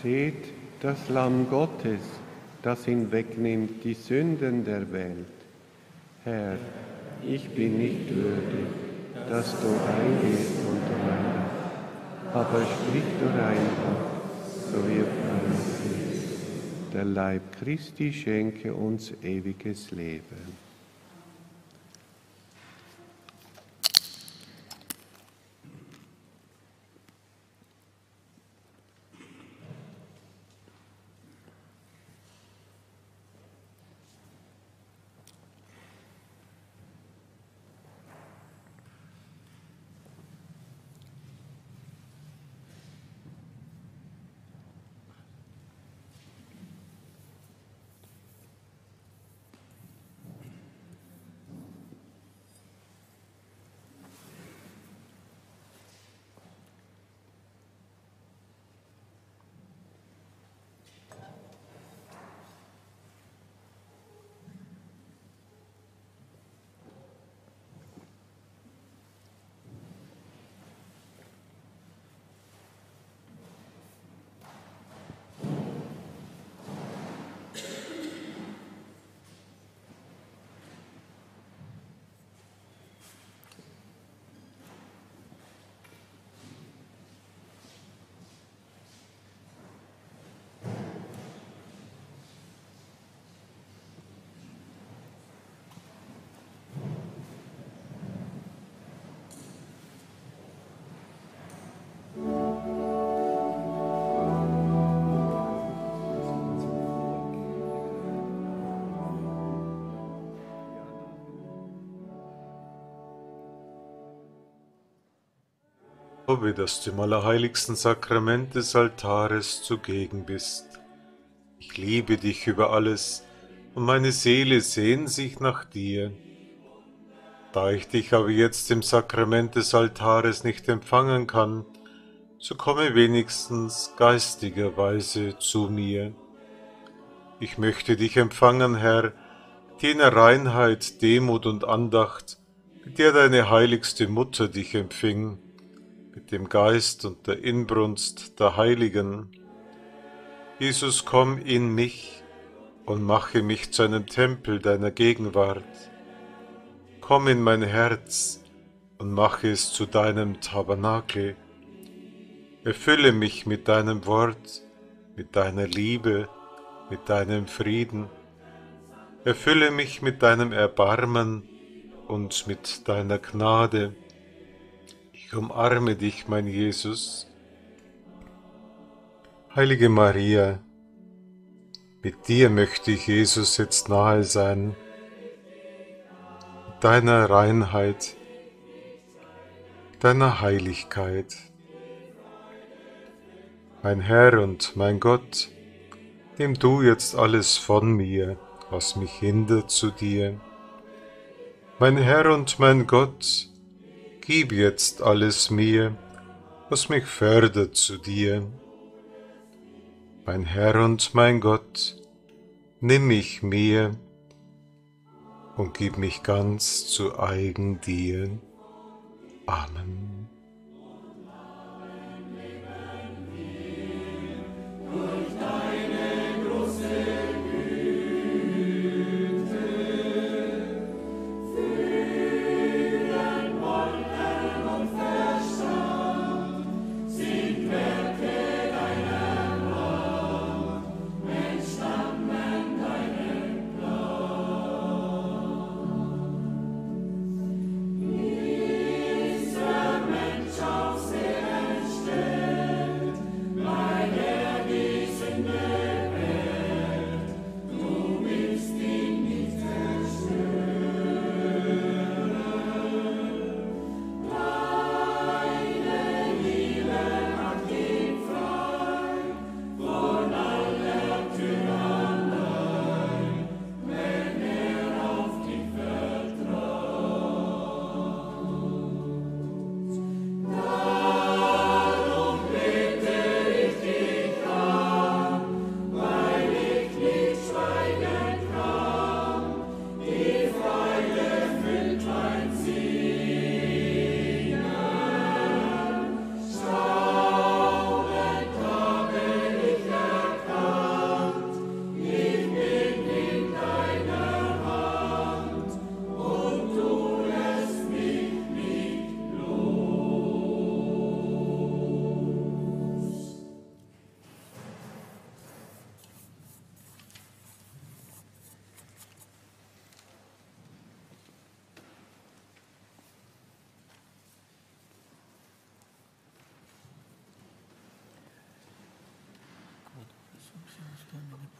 Seht das Lamm Gottes, das hinwegnimmt die Sünden der Welt. Herr, ich bin nicht würdig, dass du eingehst unter mein Dach, aber sprich durch ein Wort, so wird mein Frieden. Der Leib Christi schenke uns ewiges Leben. Glaube, dass du im allerheiligsten Sakrament des Altares zugegen bist. Ich liebe dich über alles und meine Seele sehnt sich nach dir. Da ich dich aber jetzt im Sakrament des Altares nicht empfangen kann, so komme wenigstens geistigerweise zu mir. Ich möchte dich empfangen, Herr, mit jener Reinheit, Demut und Andacht, mit der deine heiligste Mutter dich empfing, mit dem Geist und der Inbrunst der Heiligen. Jesus, komm in mich und mache mich zu einem Tempel deiner Gegenwart. Komm in mein Herz und mache es zu deinem Tabernakel. Erfülle mich mit deinem Wort, mit deiner Liebe, mit deinem Frieden. Erfülle mich mit deinem Erbarmen und mit deiner Gnade. Ich umarme dich, mein Jesus. Heilige Maria, mit dir möchte ich Jesus jetzt nahe sein, mit deiner Reinheit, deiner Heiligkeit. Mein Herr und mein Gott, nimm du jetzt alles von mir, was mich hindert zu dir. Mein Herr und mein Gott, gib jetzt alles mir, was mich fördert zu dir. Mein Herr und mein Gott, nimm mich mir und gib mich ganz zu eigen dir. Amen. Israel.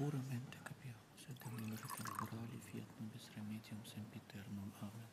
puramente capiamo, sed in temporali fiat nobis remedium sempiternum. Amen.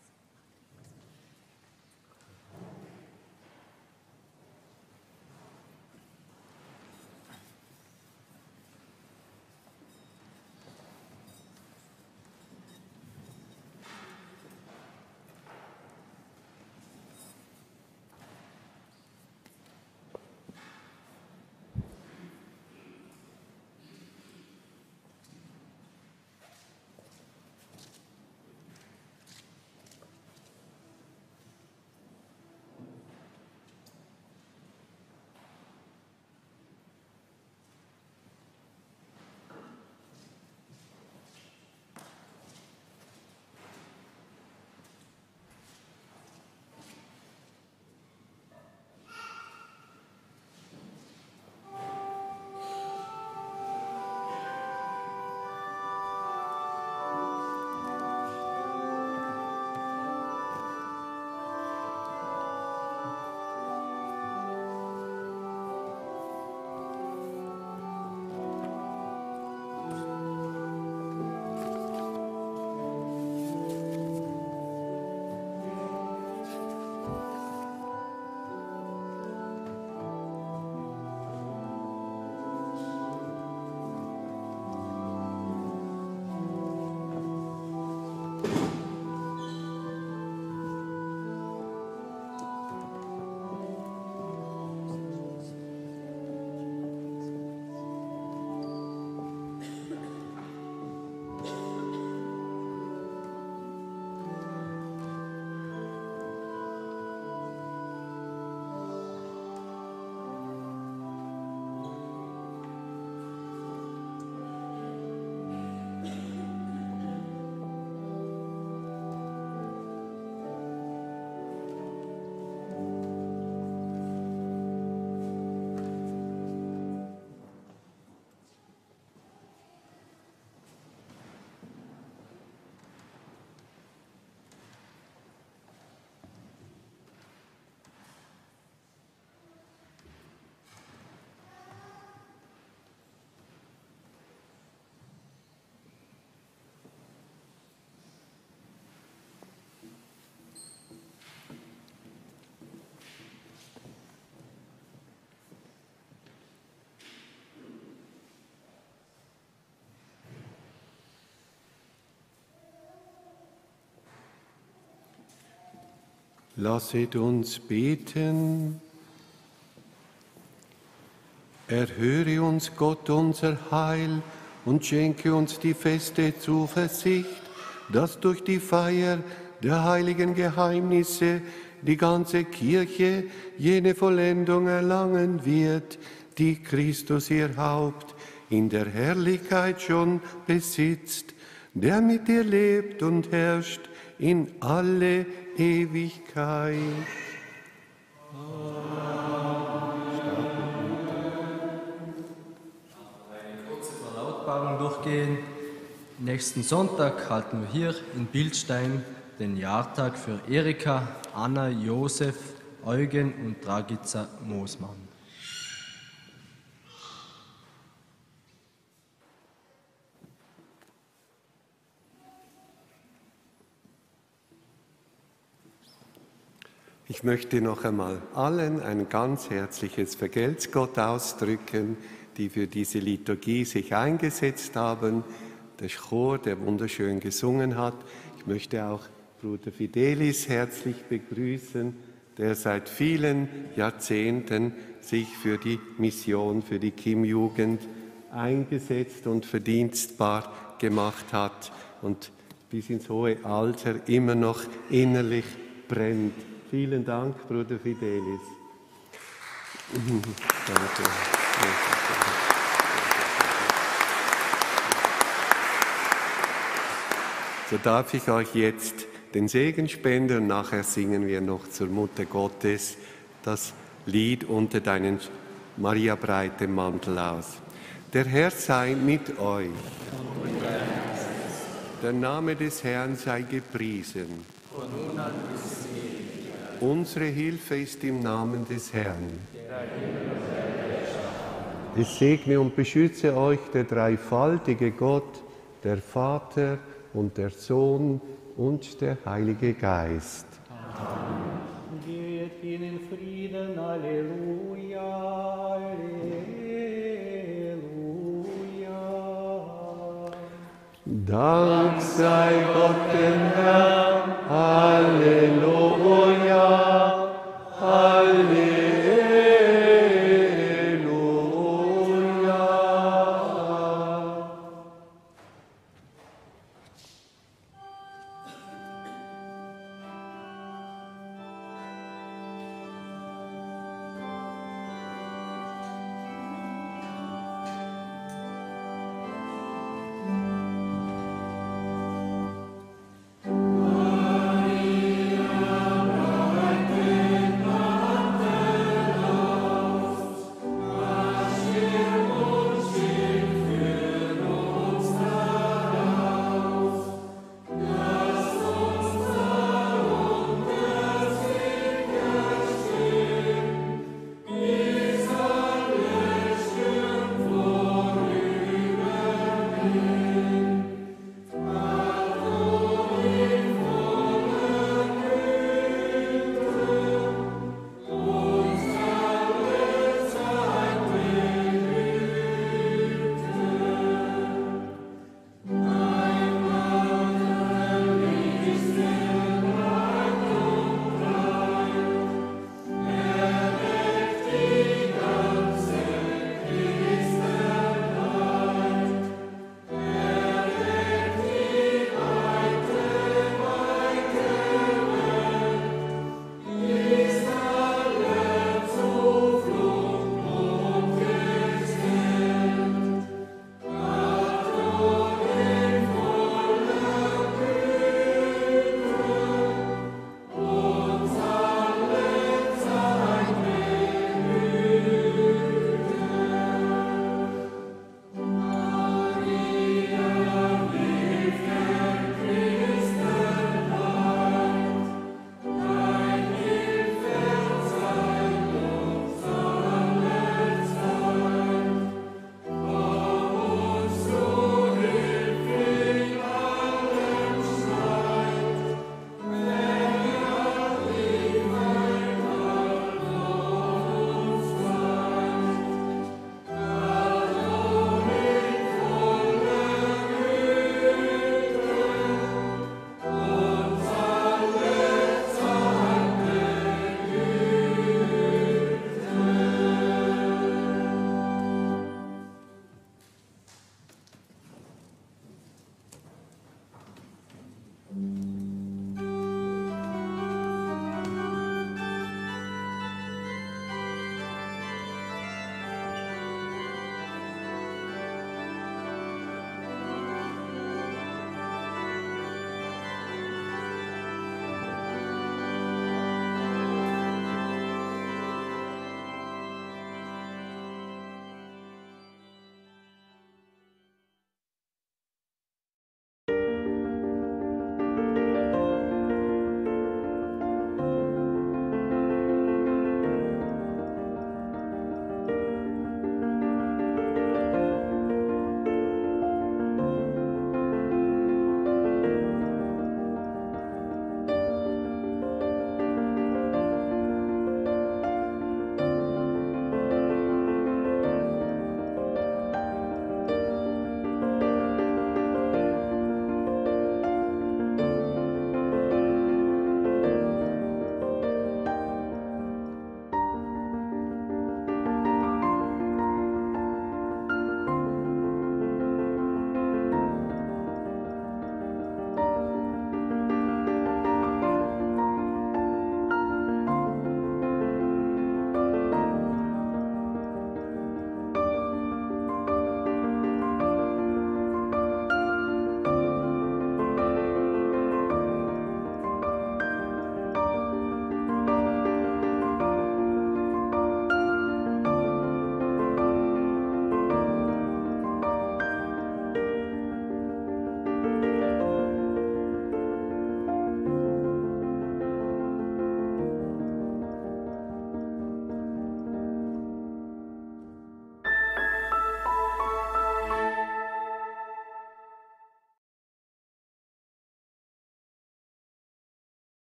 Lasset uns beten. Erhöre uns, Gott, unser Heil, und schenke uns die feste Zuversicht, dass durch die Feier der heiligen Geheimnisse die ganze Kirche jene Vollendung erlangen wird, die Christus ihr Haupt in der Herrlichkeit schon besitzt, der mit dir lebt und herrscht in alle Ewigkeit. Eine kurze Verlautbarung durchgehen. Nächsten Sonntag halten wir hier in Bildstein den Jahrtag für Erika, Anna, Josef, Eugen und Dragica Moosmann. Ich möchte noch einmal allen ein ganz herzliches Vergelt's Gott ausdrücken, die für diese Liturgie sich eingesetzt haben. Der Chor, der wunderschön gesungen hat. Ich möchte auch Bruder Fidelis herzlich begrüßen, der seit vielen Jahrzehnten sich für die Mission, für die Kim-Jugend eingesetzt und verdienstbar gemacht hat und bis ins hohe Alter immer noch innerlich brennt. Vielen Dank, Bruder Fidelis. Danke. So darf ich euch jetzt den Segen spenden und nachher singen wir noch zur Mutter Gottes das Lied unter deinen Maria breitem Mantel aus. Der Herr sei mit euch. Der Name des Herrn sei gepriesen. Unsere Hilfe ist im Namen des Herrn. Es segne und beschütze euch der dreifaltige Gott, der Vater und der Sohn und der Heilige Geist. Geht in Frieden, Halleluja, Halleluja. Dank sei Gott dem Herrn.